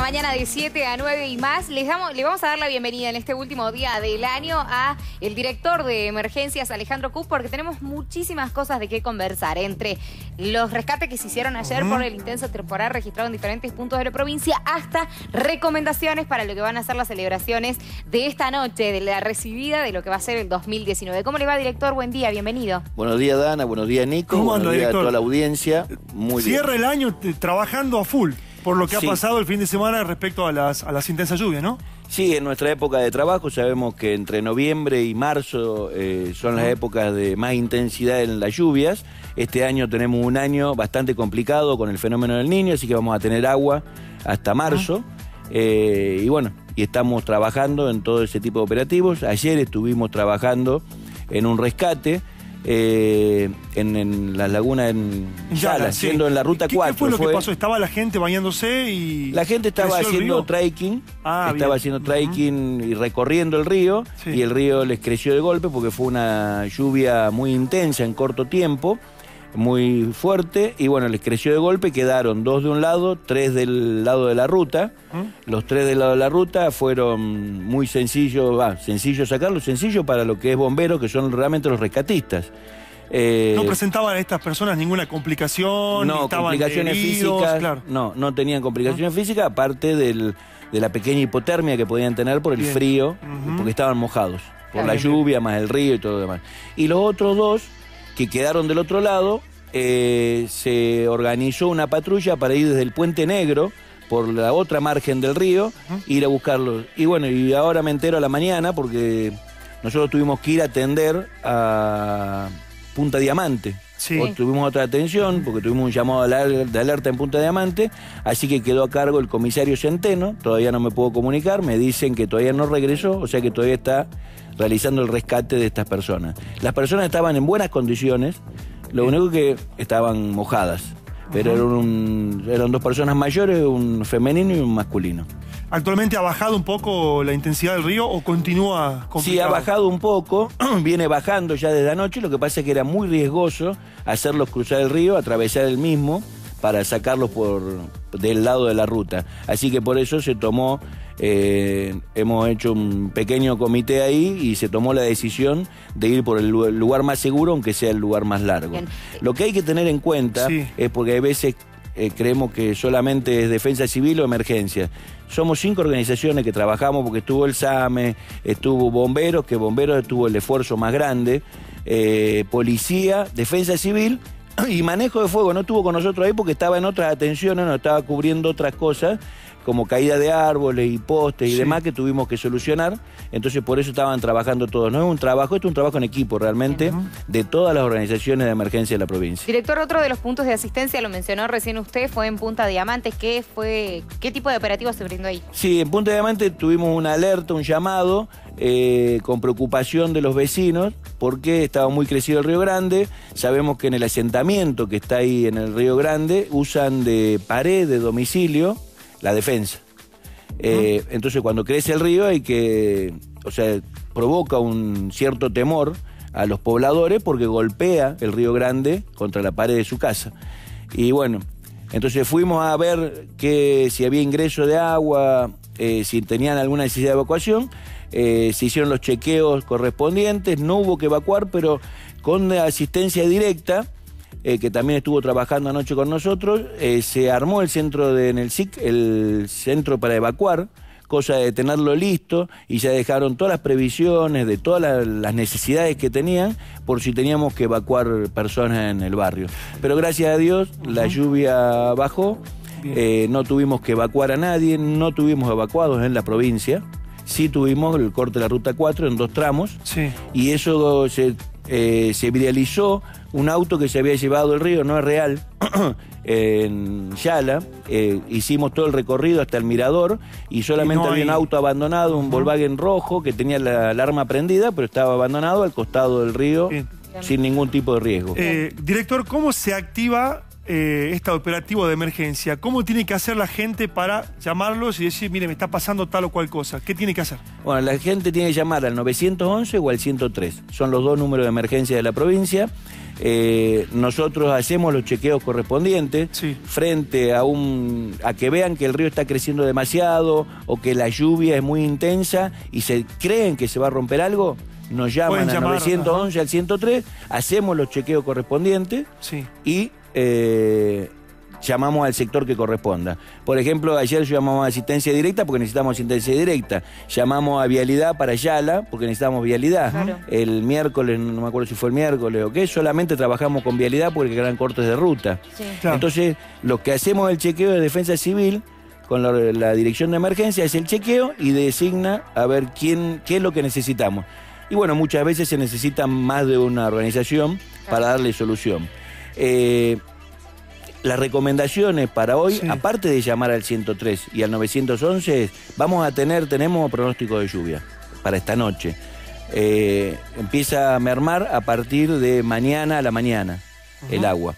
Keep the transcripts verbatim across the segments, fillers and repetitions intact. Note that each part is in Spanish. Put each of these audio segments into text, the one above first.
mañana de siete a nueve y más. Les damos, le vamos a dar la bienvenida en este último día del año a el director de emergencias, Alejandro Kup, porque tenemos muchísimas cosas de qué conversar. Entre los rescates que se hicieron ayer uh-huh. por el intenso temporal registrado en diferentes puntos de la provincia, hasta recomendaciones para lo que van a ser las celebraciones de esta noche, de la recibida de lo que va a ser el dos mil diecinueve. ¿Cómo le va, director? Buen día, bienvenido. Buenos días, Dana. Buenos días, Nico. ¿Cómo anda, buenos días director? A toda la audiencia. Muy Cierra bien. el año trabajando a full, por lo que sí. ha pasado el fin de semana respecto a las, a las intensas lluvias, ¿no? Sí, en nuestra época de trabajo sabemos que entre noviembre y marzo eh, son las épocas de más intensidad en las lluvias. Este año tenemos un año bastante complicado con el fenómeno del Niño, así que vamos a tener agua hasta marzo. Eh, y bueno, y estamos trabajando en todo ese tipo de operativos. Ayer estuvimos trabajando en un rescate Eh, en, en la laguna en Yala, sí. siendo en la ruta ¿Qué, cuatro. ¿Qué fue lo fue... que pasó? ¿Estaba la gente bañándose y...? La gente estaba haciendo trekking, ah, estaba bien. haciendo trekking uh-huh. y recorriendo el río, sí. y el río les creció de golpe porque fue una lluvia muy intensa en corto tiempo, muy fuerte, y bueno, les creció de golpe, quedaron dos de un lado, tres del lado de la ruta. ¿Mm? Los tres del lado de la ruta fueron muy sencillos, ah, sencillo sacarlos, sencillo para lo que es bombero, que son realmente los rescatistas. Eh, ¿No presentaban a estas personas ninguna complicación? No, complicaciones heridos, físicas, claro. no, no tenían complicaciones ¿Ah? físicas, aparte del, de la pequeña hipotermia que podían tener por el Bien. frío, uh-huh. porque estaban mojados, por claro. la lluvia, más el río y todo lo demás. Y los otros dos que quedaron del otro lado, eh, se organizó una patrulla para ir desde el Puente Negro, por la otra margen del río, uh-huh. ir a buscarlos. Y bueno, y ahora me entero a la mañana porque nosotros tuvimos que ir a atender a Punta Diamante. Sí. O tuvimos otra atención porque tuvimos un llamado de alerta en Punta Diamante, así que quedó a cargo el comisario Centeno. Todavía no me puedo comunicar, me dicen que todavía no regresó, o sea que todavía está realizando el rescate de estas personas. Las personas estaban en buenas condiciones, lo único que estaban mojadas, pero uh-huh. eran, un, eran dos personas mayores, un femenino y un masculino. ¿Actualmente ha bajado un poco la intensidad del río o continúa complicado? Sí, ha bajado un poco, viene bajando ya desde anoche, lo que pasa es que era muy riesgoso hacerlos cruzar el río, atravesar el mismo, para sacarlos por del lado de la ruta. Así que por eso se tomó, eh, hemos hecho un pequeño comité ahí y se tomó la decisión de ir por el lugar más seguro, aunque sea el lugar más largo. Bien. Lo que hay que tener en cuenta sí. es porque a veces eh, creemos que solamente es defensa civil o emergencia. Somos cinco organizaciones que trabajamos porque estuvo el SAME, estuvo bomberos, que bomberos estuvo el esfuerzo más grande, eh, policía, defensa civil, y manejo de fuego no estuvo con nosotros ahí porque estaba en otras atenciones, nos estaba cubriendo otras cosas, como caída de árboles y postes y sí. demás que tuvimos que solucionar. Entonces por eso estaban trabajando todos. No es un trabajo, esto es un trabajo en equipo realmente, uh-huh. de todas las organizaciones de emergencia de la provincia. Director, otro de los puntos de asistencia, lo mencionó recién usted, fue en Punta Diamante. ¿Qué fue, qué tipo de operativo se brindó ahí? Sí, en Punta Diamante tuvimos una alerta, un llamado, eh, con preocupación de los vecinos, porque estaba muy crecido el Río Grande. Sabemos que en el asentamiento que está ahí en el Río Grande usan de pared de domicilio la defensa. Eh, uh-huh. Entonces cuando crece el río hay que, o sea, provoca un cierto temor a los pobladores porque golpea el Río Grande contra la pared de su casa. Y bueno, entonces fuimos a ver que si había ingreso de agua, eh, si tenían alguna necesidad de evacuación, eh, se hicieron los chequeos correspondientes, no hubo que evacuar, pero con asistencia directa, Eh, que también estuvo trabajando anoche con nosotros, eh, se armó el centro de, en el S I C, el centro para evacuar, cosa de tenerlo listo, y ya dejaron todas las previsiones de todas las, las necesidades que tenían por si teníamos que evacuar personas en el barrio. Pero gracias a Dios la lluvia bajó, eh, no tuvimos que evacuar a nadie, no tuvimos evacuados en la provincia, sí tuvimos el corte de la ruta cuatro en dos tramos, sí. y eso se, eh, se viralizó. Un auto que se había llevado el río, no es real, en Yala, eh, hicimos todo el recorrido hasta el mirador y solamente y no había hay... un auto abandonado, un uh-huh. Volkswagen rojo que tenía la alarma prendida, pero estaba abandonado al costado del río, Bien. sin ningún tipo de riesgo. Eh, director, ¿cómo se activa eh, este operativo de emergencia, ¿cómo tiene que hacer la gente para llamarlos y decir, mire, me está pasando tal o cual cosa? ¿Qué tiene que hacer? Bueno, la gente tiene que llamar al nueve once o al ciento tres. Son los dos números de emergencia de la provincia. Eh, nosotros hacemos los chequeos correspondientes sí. frente a un a que vean que el río está creciendo demasiado o que la lluvia es muy intensa y se creen que se va a romper algo, nos llaman al nueve once, al ciento tres, hacemos los chequeos correspondientes sí. y eh, llamamos al sector que corresponda. Por ejemplo, ayer llamamos a asistencia directa porque necesitamos asistencia directa. Llamamos a vialidad para Yala porque necesitamos vialidad. Claro. El miércoles, no me acuerdo si fue el miércoles o qué, solamente trabajamos con vialidad porque quedan cortes de ruta. Sí. Claro. Entonces, lo que hacemos el chequeo de defensa civil con la, la dirección de emergencia es el chequeo y designa a ver quién, qué es lo que necesitamos. Y bueno, muchas veces se necesita más de una organización claro. para darle solución. Eh, Las recomendaciones para hoy, sí. aparte de llamar al ciento tres y al nueve once, vamos a tener, tenemos pronóstico de lluvia para esta noche. Eh, empieza a mermar a partir de mañana a la mañana uh-huh. el agua.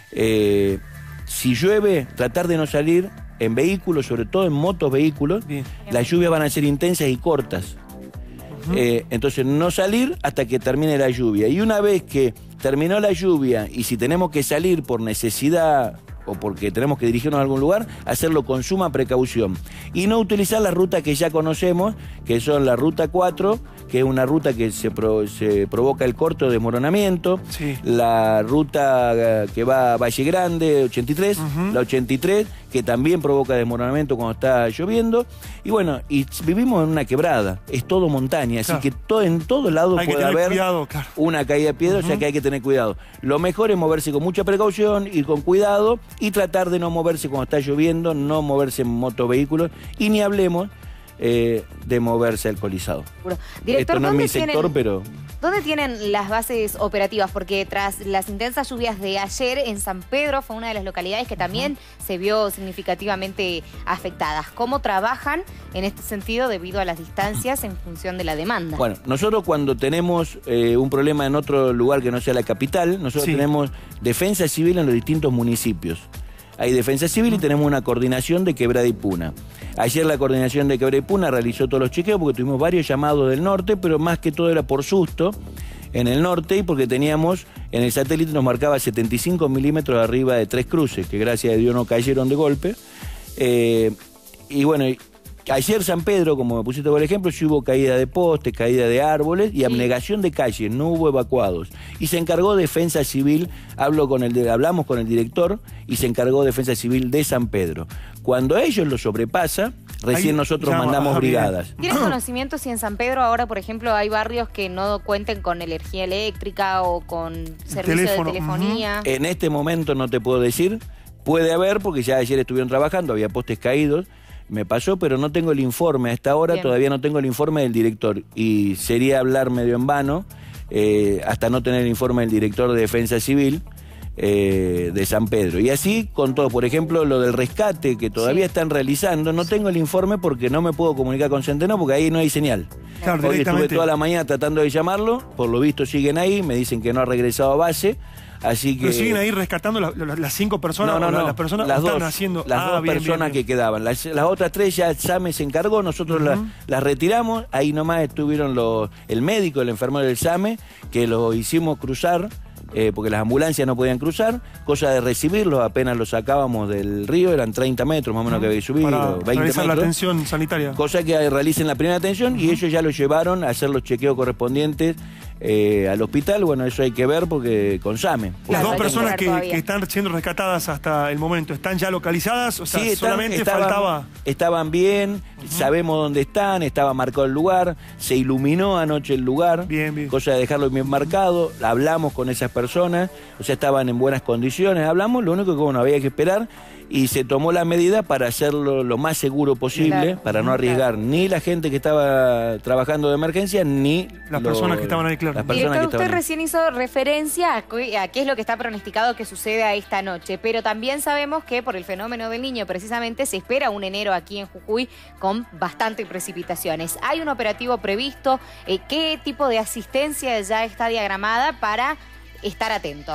Eh, si llueve, tratar de no salir en vehículos, sobre todo en motos vehículos. Bien. Las lluvias van a ser intensas y cortas. Uh-huh. eh, entonces no salir hasta que termine la lluvia. Y una vez que terminó la lluvia y si tenemos que salir por necesidad o porque tenemos que dirigirnos a algún lugar, hacerlo con suma precaución. Y no utilizar la ruta que ya conocemos, que son la ruta cuatro, que es una ruta que se, pro, se provoca el corto desmoronamiento, sí. la ruta que va a Valle Grande, ochenta y tres, uh-huh. la ochenta y tres, que también provoca desmoronamiento cuando está lloviendo. Y bueno, y vivimos en una quebrada, es todo montaña, claro. así que todo, en todos lados hay puede haber cuidado, claro. una caída de piedra, uh-huh. o sea que hay que tener cuidado. Lo mejor es moverse con mucha precaución, ir con cuidado y tratar de no moverse cuando está lloviendo, no moverse en motovehículos y ni hablemos eh, de moverse alcoholizado. Director, Esto no es mi tienen, sector, pero... ¿Dónde tienen las bases operativas? Porque tras las intensas lluvias de ayer en San Pedro fue una de las localidades que también uh-huh. se vio significativamente afectadas. ¿Cómo trabajan en este sentido debido a las distancias en función de la demanda? Bueno, nosotros cuando tenemos eh, un problema en otro lugar que no sea la capital, nosotros sí. tenemos defensa civil en los distintos municipios. Hay defensa civil y tenemos una coordinación de Quebrada y Puna. Ayer la coordinación de Quebrada y Puna realizó todos los chequeos porque tuvimos varios llamados del norte, pero más que todo era por susto en el norte y porque teníamos, en el satélite nos marcaba setenta y cinco milímetros arriba de tres cruces, que gracias a Dios no cayeron de golpe. Eh, y bueno, ayer San Pedro, como me pusiste por ejemplo, sí hubo caída de postes, caída de árboles y sí. abnegación de calles, no hubo evacuados. Y se encargó Defensa Civil, hablo con el de, hablamos con el director y se encargó Defensa Civil de San Pedro. Cuando a ellos lo sobrepasa, recién Ahí, nosotros llama, mandamos brigadas. ¿Tienen conocimiento si en San Pedro ahora, por ejemplo, hay barrios que no cuenten con energía eléctrica o con servicio Teléfono. de telefonía? Uh-huh. En este momento no te puedo decir. Puede haber, porque ya ayer estuvieron trabajando, había postes caídos. Me pasó, pero no tengo el informe. A esta hora Bien. todavía no tengo el informe del director. Y sería hablar medio en vano, eh, hasta no tener el informe del director de Defensa Civil eh, de San Pedro. Y así con todo. Por ejemplo, lo del rescate que todavía sí. están realizando, no tengo el informe porque no me puedo comunicar con Centeno porque ahí no hay señal. Claro, Hoy estuve toda la mañana tratando de llamarlo, por lo visto siguen ahí, me dicen que no ha regresado a base. Así que... ¿Pero siguen ahí rescatando la, la, las cinco personas? No, no, no. Las personas las dos, están haciendo... las ah, dos bien, personas bien, bien. que quedaban. Las, las otras tres ya SAME se encargó, nosotros uh-huh. las, las retiramos. Ahí nomás estuvieron los, el médico, el enfermero del SAME, que lo hicimos cruzar, eh, porque las ambulancias no podían cruzar. Cosa de recibirlos, apenas los sacábamos del río, eran treinta metros más o menos uh-huh. que había que subir, para veinte realizar metros. la atención sanitaria. Cosa que realicen la primera atención uh-huh. y ellos ya lo llevaron a hacer los chequeos correspondientes Eh, al hospital. Bueno, eso hay que ver porque con SAME. Las claro, dos personas que, que están siendo rescatadas hasta el momento, ¿están ya localizadas? O sea, sí, están, solamente estaban, faltaba... Estaban bien, uh-huh. sabemos dónde están, estaba marcado el lugar, se iluminó anoche el lugar, bien, bien. cosa de dejarlo bien marcado, hablamos con esas personas, o sea, estaban en buenas condiciones, hablamos, lo único que bueno, había que esperar y se tomó la medida para hacerlo lo más seguro posible, claro. para no arriesgar claro. ni la gente que estaba trabajando de emergencia, ni las lo, personas que estaban ahí, claro. Las personas Director, que estaban usted ahí. Recién hizo referencia a, a qué es lo que está pronosticado que suceda esta noche, pero también sabemos que por el fenómeno del Niño precisamente se espera un enero aquí en Jujuy con bastante precipitaciones. ¿Hay un operativo previsto? Eh, ¿Qué tipo de asistencia ya está diagramada para estar atentos?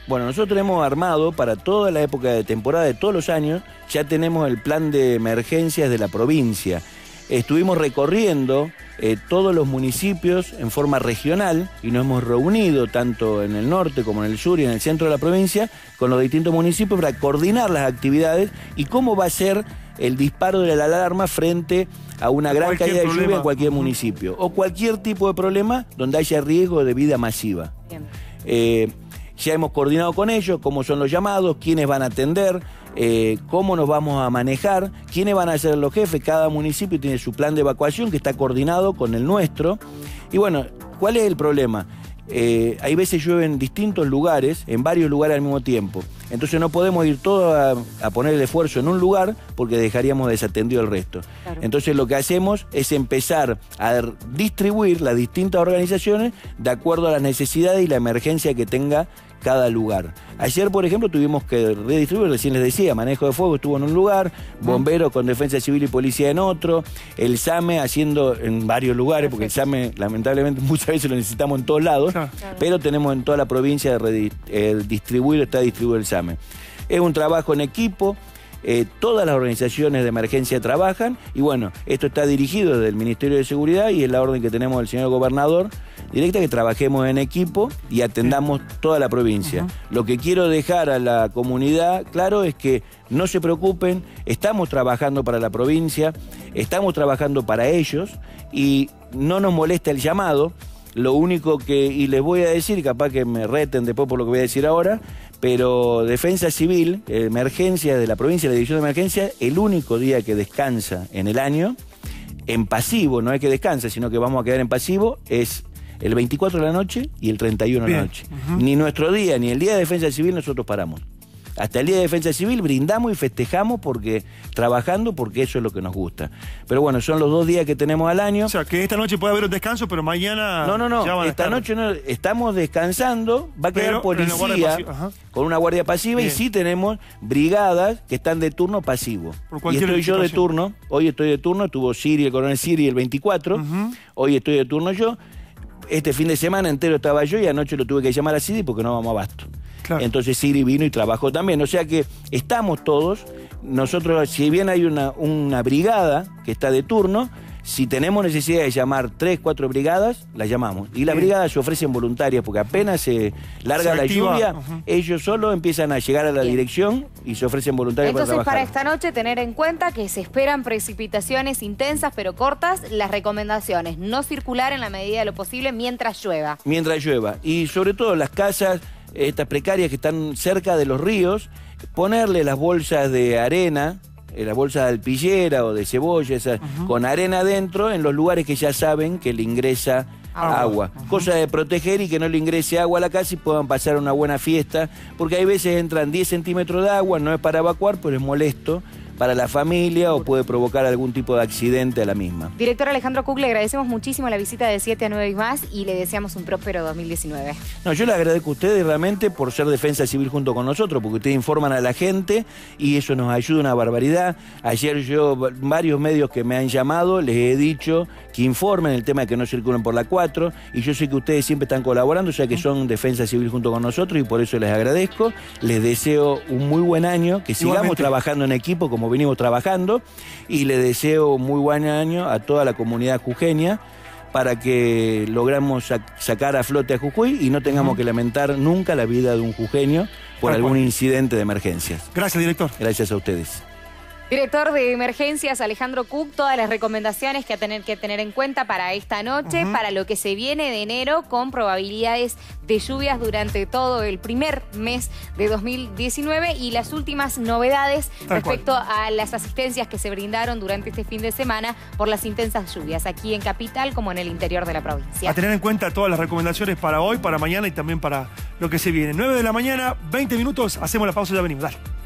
Bueno, nosotros tenemos armado para toda la época de temporada de todos los años, ya tenemos el plan de emergencias de la provincia. Estuvimos recorriendo eh, todos los municipios en forma regional y nos hemos reunido tanto en el norte como en el sur y en el centro de la provincia con los distintos municipios para coordinar las actividades y cómo va a ser el disparo de la alarma frente a una gran Cualquier caída de problema. lluvia en cualquier municipio o cualquier tipo de problema donde haya riesgo de vida masiva. Bien. Eh, ya hemos coordinado con ellos cómo son los llamados, quiénes van a atender, eh, cómo nos vamos a manejar, quiénes van a ser los jefes. Cada municipio tiene su plan de evacuación que está coordinado con el nuestro. Y bueno, ¿cuál es el problema? Eh, hay veces llueve en distintos lugares, en varios lugares al mismo tiempo. Entonces no podemos ir todos a, a poner el esfuerzo en un lugar porque dejaríamos desatendido el resto. Claro. Entonces lo que hacemos es empezar a distribuir las distintas organizaciones de acuerdo a las necesidades y la emergencia que tenga cada lugar. Ayer, por ejemplo, tuvimos que redistribuir, recién les decía, manejo de fuego estuvo en un lugar, bomberos con defensa civil y policía en otro, el SAME haciendo en varios lugares, porque el SAME lamentablemente muchas veces lo necesitamos en todos lados, Claro. pero tenemos en toda la provincia redi- eh, distribuido, está distribuido el SAME. Es un trabajo en equipo. Eh, todas las organizaciones de emergencia trabajan y bueno, esto está dirigido desde el Ministerio de Seguridad y es la orden que tenemos del señor gobernador directa, que trabajemos en equipo y atendamos toda la provincia. Uh-huh. Lo que quiero dejar a la comunidad claro es que no se preocupen, estamos trabajando para la provincia, estamos trabajando para ellos y no nos molesta el llamado. Lo único que, y les voy a decir, capaz que me reten después por lo que voy a decir ahora, pero Defensa Civil, emergencia de la provincia, la División de Emergencia, el único día que descansa en el año, en pasivo, no es que descansa, sino que vamos a quedar en pasivo, es el veinticuatro de la noche y el treinta y uno de la noche. Uh-huh. Ni nuestro día, ni el día de Defensa Civil nosotros paramos. Hasta el día de Defensa Civil brindamos y festejamos porque trabajando porque eso es lo que nos gusta. Pero bueno, son los dos días que tenemos al año. O sea, que esta noche puede haber un descanso, pero mañana... No, no, no. Ya van a esta estar... noche no, estamos descansando. Va a quedar pero, policía pero con una guardia pasiva. Bien. Y sí tenemos brigadas que están de turno pasivo. Y estoy yo de turno. Hoy estoy de turno. Estuvo Siri, el coronel Siri el veinticuatro. Uh-huh. Hoy estoy de turno yo. Este fin de semana entero estaba yo y anoche lo tuve que llamar a Siri porque no vamos a abasto. Claro. Entonces Siri vino y trabajó también. O sea que estamos todos. Nosotros, si bien hay una, una brigada que está de turno, si tenemos necesidad de llamar tres, cuatro brigadas, las llamamos. Y las Bien. brigadas se ofrecen voluntarias porque apenas se larga se la activa, lluvia, uh-huh. ellos solo empiezan a llegar a la Bien. dirección y se ofrecen voluntarios Entonces, para trabajar. Entonces, para esta noche, tener en cuenta que se esperan precipitaciones intensas pero cortas. Las recomendaciones, no circular en la medida de lo posible mientras llueva. Mientras llueva. Y sobre todo las casas, estas precarias que están cerca de los ríos, ponerle las bolsas de arena, las bolsas de alpillera o de cebolla, esas, uh-huh. con arena adentro en los lugares que ya saben que le ingresa agua. agua. Uh-huh. Cosa de proteger y que no le ingrese agua a la casa y puedan pasar una buena fiesta, porque hay veces entran diez centímetros de agua, no es para evacuar, pero es molesto para la familia o puede provocar algún tipo de accidente a la misma. Director Alejandro Cook, le agradecemos muchísimo la visita de siete a nueve y más y le deseamos un próspero dos mil diecinueve. No, yo le agradezco a ustedes realmente por ser Defensa Civil junto con nosotros, porque ustedes informan a la gente y eso nos ayuda una barbaridad. Ayer yo, varios medios que me han llamado, les he dicho que informen el tema de que no circulen por la cuatro y yo sé que ustedes siempre están colaborando, o sea que son Defensa Civil junto con nosotros y por eso les agradezco. Les deseo un muy buen año, que sigamos Igualmente. trabajando en equipo como venimos trabajando y le deseo un muy buen año a toda la comunidad jujeña para que logramos sac sacar a flote a Jujuy y no tengamos uh-huh. que lamentar nunca la vida de un jujeño por Tal algún cual. incidente de emergencias. Gracias, director. Gracias a ustedes. Director de Emergencias, Alejandro Cook, todas las recomendaciones que tener que tener en cuenta para esta noche, uh-huh. para lo que se viene de enero, con probabilidades de lluvias durante todo el primer mes de dos mil diecinueve y las últimas novedades Tal respecto cual. a las asistencias que se brindaron durante este fin de semana por las intensas lluvias, aquí en Capital como en el interior de la provincia. A tener en cuenta todas las recomendaciones para hoy, para mañana y también para lo que se viene. nueve de la mañana, veinte minutos, hacemos la pausa y ya venimos. Dale.